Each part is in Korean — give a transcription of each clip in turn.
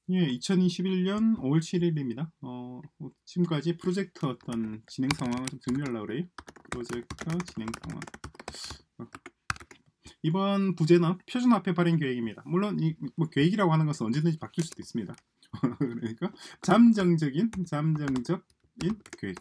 예, 2021년 5월 7일입니다. 지금까지 프로젝트 어떤 진행 상황을 좀 정리하려고 그래요. 프로젝트 진행 상황. 이번 부제는 표준화폐 발행 계획입니다. 물론 뭐 계획이라고 하는 것은 언제든지 바뀔 수도 있습니다. 그러니까 잠정적인 계획.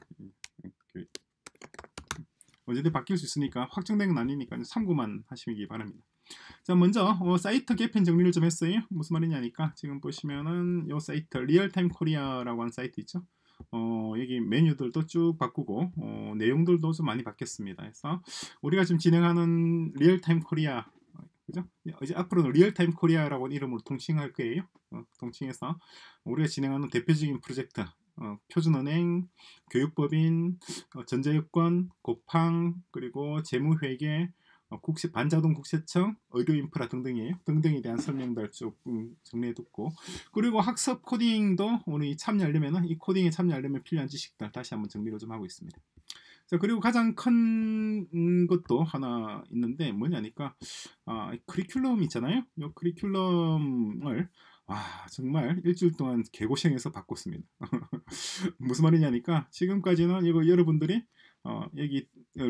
언제든 바뀔 수 있으니까 확정된 건 아니니까 참고만 하시기 바랍니다. 자, 먼저 사이트 개편 정리를 좀 했어요. 무슨 말이냐니까 지금 보시면은 이 사이트 리얼타임 코리아라고 하는 사이트 있죠. 여기 메뉴들도 쭉 바꾸고 내용들도 좀 많이 바뀌었습니다. 그래서 우리가 지금 진행하는 리얼타임 코리아, 그죠? 이제 앞으로는 리얼타임 코리아라고 이름으로 통칭할 거예요. 통칭해서 우리가 진행하는 대표적인 프로젝트, 표준은행, 교육법인, 전자여권, 고팡, 그리고 재무회계, 반자동 국세청, 의료인프라 등등이에요. 등등에 대한 설명들 쭉 정리해뒀고, 그리고 학습 코딩도 우리 참여하려면 이 코딩에 참여하려면 필요한 지식들 다시 한번 정리를 좀 하고 있습니다. 자, 그리고 가장 큰 것도 하나 있는데 뭐냐니까 커리큘럼 있잖아요. 이 커리큘럼을 정말 일주일 동안 개고생해서 바꿨습니다. 무슨 말이냐니까 지금까지는 이거 여러분들이 여기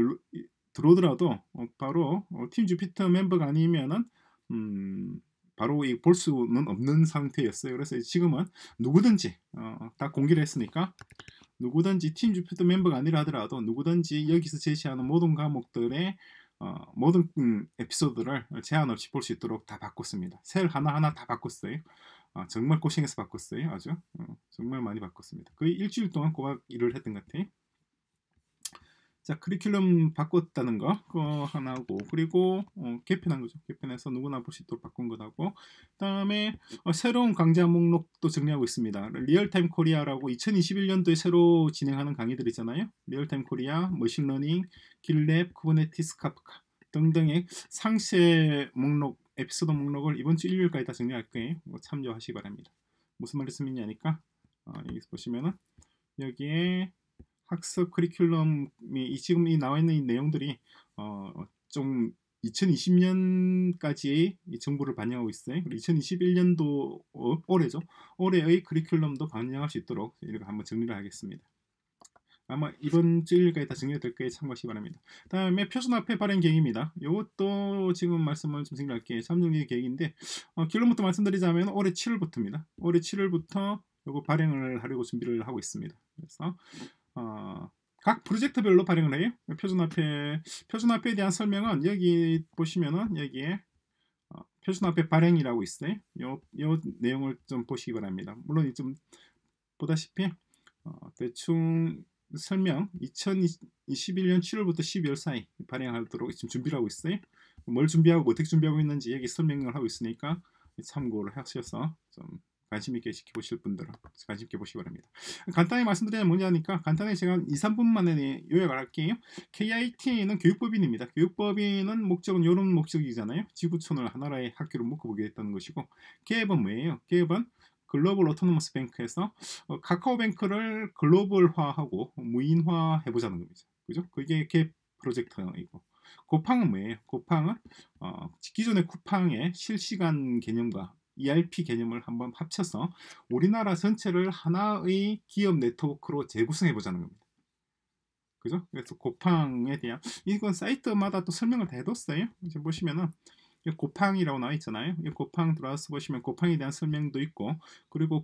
들어오더라도 바로 팀 주피터 멤버가 아니면은 바로 볼 수는 없는 상태였어요. 그래서 지금은 누구든지 다 공개를 했으니까 누구든지 팀 주피터 멤버가 아니라 하더라도 누구든지 여기서 제시하는 모든 과목들의 모든 에피소드를 제한 없이 볼 수 있도록 다 바꿨습니다. 셀 하나하나 다 바꿨어요. 정말 고생해서 바꿨어요. 아주 정말 많이 바꿨습니다. 거의 일주일 동안 꼬박 일을 했던 것 같아요. 자, 커리큘럼 바꿨다는 거 그거 하나고, 그리고 개편한 거죠. 개편해서 누구나 볼 수 있도록 바꾼 거하고, 그다음에 새로운 강좌 목록도 정리하고 있습니다. 리얼타임 코리아라고 2021년도에 새로 진행하는 강의들 있잖아요. 리얼타임 코리아, 머신러닝, 길랩, 쿠버네티스, 카프카 등등의 상세 목록, 에피소드 목록을 이번 주 일요일까지 다 정리할 거예요. 참조하시기 바랍니다. 무슨 말씀이냐니까 여기 보시면은 여기에 학습 커리큘럼이 지금 이 나와 있는 이 내용들이 좀 2020년까지 정보를 반영하고 있어요. 그리고 2021년도 올해죠. 올해의 커리큘럼도 반영할 수 있도록 이렇게 한번 정리를 하겠습니다. 아마 이번 주일까지 다 정리될 거에 참고하시기 바랍니다. 다음에 표준화폐 발행 계획입니다. 이것도 지금 말씀을 좀 정리할게요. 참정리 계획인데 결론부터 말씀드리자면 올해 7월부터입니다. 올해 7월부터 이거 발행을 하려고 준비를 하고 있습니다. 그래서 각 프로젝트별로 발행을 해요. 표준화폐에 대한 설명은 여기 보시면은 여기에 표준화폐 발행이라고 있어요. 요 내용을 좀 보시기 바랍니다. 물론 좀 보다시피 대충 설명 2021년 7월부터 12월 사이 발행하도록 지금 준비를 하고 있어요. 뭘 준비하고 어떻게 준비하고 있는지 여기 설명을 하고 있으니까 참고를 하셔서 좀 관심 있게 지켜보실 분들은 관심 있게 보시기 바랍니다. 간단히 말씀드리면 뭐냐니까 간단히 제가 2, 3분 만에 요약을 할게요. KIT는 교육법인입니다. 교육법인은 목적은 이런 목적이잖아요. 지구촌을 하나의 학교로 묶어보겠다는 것이고, 계획은 뭐예요? 계획은 글로벌 오토노머스 뱅크에서 카카오뱅크를 글로벌화하고 무인화해보자는 겁니다. 그죠? 그게 계획 프로젝트이고, 고팡은 뭐예요? 고팡은 기존의 쿠팡의 실시간 개념과 ERP 개념을 한번 합쳐서 우리나라 전체를 하나의 기업 네트워크로 재구성해보자는 겁니다. 그죠? 그래서 고팡에 대한 이건 사이트마다 또 설명을 다 해뒀어요. 이제 보시면은 고팡이라고 나와 있잖아요. 이 고팡 들어와서 보시면 고팡에 대한 설명도 있고, 그리고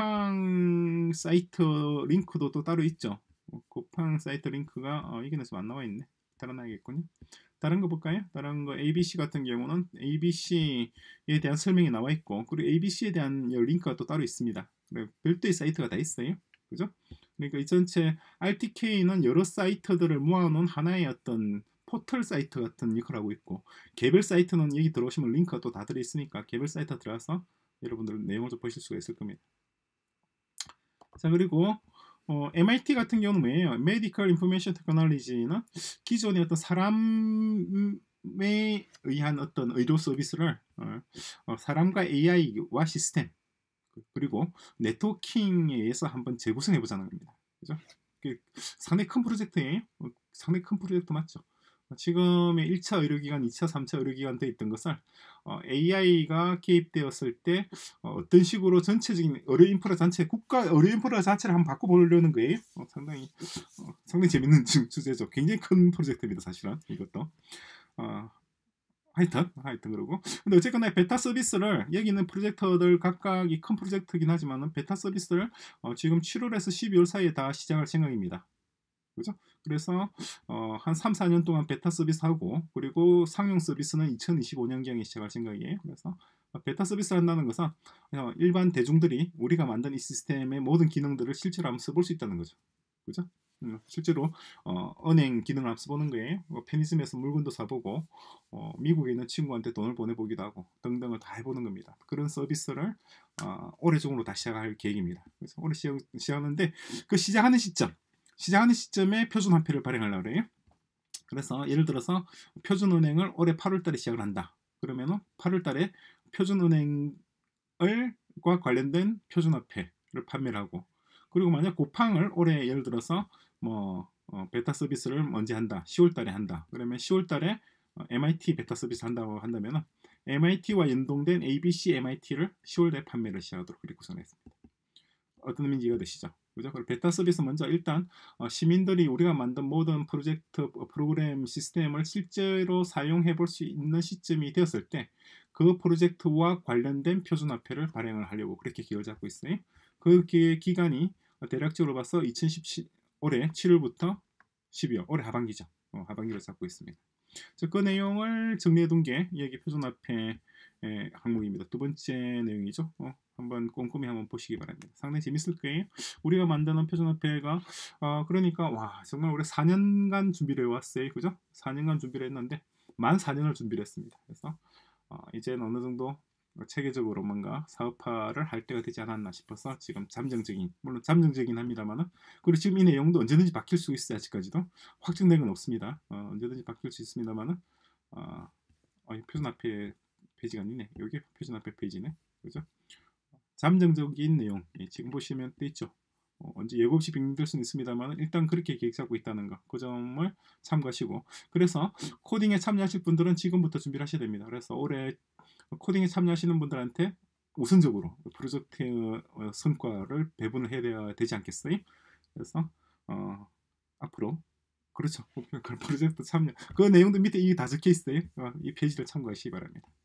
고팡 사이트 링크도 또 따로 있죠. 고팡 사이트 링크가 이게 좀 안 나와 있네. 달아나야겠군요. 다른 거 볼까요? 다른 거 ABC 같은 경우는 ABC에 대한 설명이 나와 있고, 그리고 ABC에 대한 링크가 또 따로 있습니다. 별도의 사이트가 다 있어요. 그죠? 그러니까 이 전체 RTK는 여러 사이트들을 모아놓은 하나의 어떤 포털 사이트 같은 역할을 하고 있고, 개별 사이트는 여기 들어오시면 링크가 또 다 들어있으니까 개별 사이트 들어가서 여러분들 내용을 좀 보실 수가 있을 겁니다. 자, 그리고 MIT 같은 경우는 뭐예요? Medical Information Technology는 기존의 어떤 사람에 의한 어떤 의료 서비스를 사람과 AI와 시스템 그리고 네트워킹에 의해서 한번 재구성해 보자는 겁니다. 그죠? 상당히 큰 프로젝트예요. 상당히 큰 프로젝트 맞죠? 지금의 1차 의료기관, 2차, 3차 의료기관 돼 있던 것을 AI가 개입되었을 때 어떤 식으로 전체적인 의료 인프라 자체, 국가 의료 인프라 자체를 한번 바꿔보려는 거예요. 상당히 재밌는 주제죠. 굉장히 큰 프로젝트입니다, 사실은 이것도. 하여튼 그러고, 근데 어쨌거나 베타 서비스를, 여기 있는 프로젝터들 각각이 큰 프로젝트긴 하지만은 베타 서비스를 지금 7월에서 12월 사이에 다 시작할 생각입니다. 그죠? 그래서 한 3, 4년 동안 베타 서비스 하고, 그리고 상용 서비스는 2025년경에 시작할 생각이에요. 그래서 베타 서비스 한다는 것은 일반 대중들이 우리가 만든 이 시스템의 모든 기능들을 실제로 한번 써볼 수 있다는 거죠. 그죠? 실제로 은행 기능을 한번 써보는 거예요. 편의점에서 물건도 사보고, 미국에 있는 친구한테 돈을 보내보기도 하고 등등을 다 해보는 겁니다. 그런 서비스를 올해 중으로 다 시작할 계획입니다. 그래서 올해 시작하는데, 그 시작하는 시점에 표준화폐를 발행하려고 해요. 그래서 예를 들어서 표준은행을 올해 8월달에 시작을 한다. 그러면은 8월달에 표준은행과 관련된 표준화폐를 판매를 하고, 그리고 만약 고팡을 올해 예를 들어서 베타 서비스를 먼저 한다. 10월달에 한다. 그러면 10월달에 MIT 베타 서비스 한다고 한다면 MIT와 연동된 ABC MIT를 10월달에 판매를 시작하도록 그렇게 구성했습니다. 어떤 의미인지 이해되시죠? 그죠? 그리고 베타 서비스 먼저 일단 시민들이 우리가 만든 모든 프로젝트 프로그램 시스템을 실제로 사용해 볼 수 있는 시점이 되었을 때 그 프로젝트와 관련된 표준화폐를 발행을 하려고 그렇게 계획을 잡고 있어요. 그 기간이 대략적으로 봐서 2017 올해 7월부터 12월 올해 하반기죠. 하반기로 잡고 있습니다. 그 내용을 정리해둔 게 여기 표준화폐 항목입니다. 두 번째 내용이죠. 한번 꼼꼼히 한번 보시기 바랍니다. 상당히 재밌을 거예요. 우리가 만드는 표준화폐가 그러니까 와 정말 우리 4년간 준비를 해왔어요. 그죠? 4년간 준비를 했는데 만 4년을 준비를 했습니다. 그래서 이제는 어느 정도 체계적으로 뭔가 사업화를 할 때가 되지 않았나 싶어서 지금 물론 잠정적이긴 합니다만은, 그리고 지금 이 내용도 언제든지 바뀔 수 있어요. 아직까지도 확정된 건 없습니다. 언제든지 바뀔 수 있습니다만은 표준화폐 페이지가 아니네. 여기 표준화폐 페이지네. 그죠? 잠정적인 내용 지금 보시면 돼 있죠. 언제 예고 없이 변경될 수는 있습니다만 일단 그렇게 계획 잡고 있다는 거, 그 점을 참고하시고, 그래서 코딩에 참여하실 분들은 지금부터 준비를 하셔야 됩니다. 그래서 올해 코딩에 참여하시는 분들한테 우선적으로 프로젝트 성과를 배분을 해야 되지 않겠어요? 그래서 앞으로 그렇죠. 프로젝트 참여 그 내용도 밑에 이게 다 적혀 있어요. 이 페이지를 참고하시기 바랍니다.